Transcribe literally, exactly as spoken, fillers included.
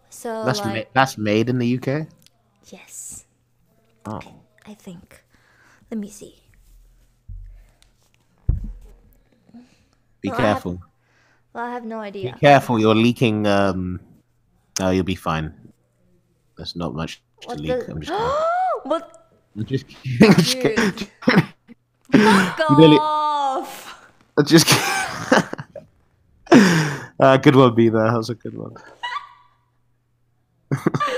So That's ma like, that's made in the U K. yes, Oh, I think. Let me see. be Well, I have, careful. well, I have no Be idea. careful. You're leaking. Um. Oh, you'll be fine. There's not much to What leak. the? I'm just kidding. What, I'm just kidding. I'm just dude? kidding. Fuck You really? off! I'm just kidding. uh, good one, B. There. That was a good one.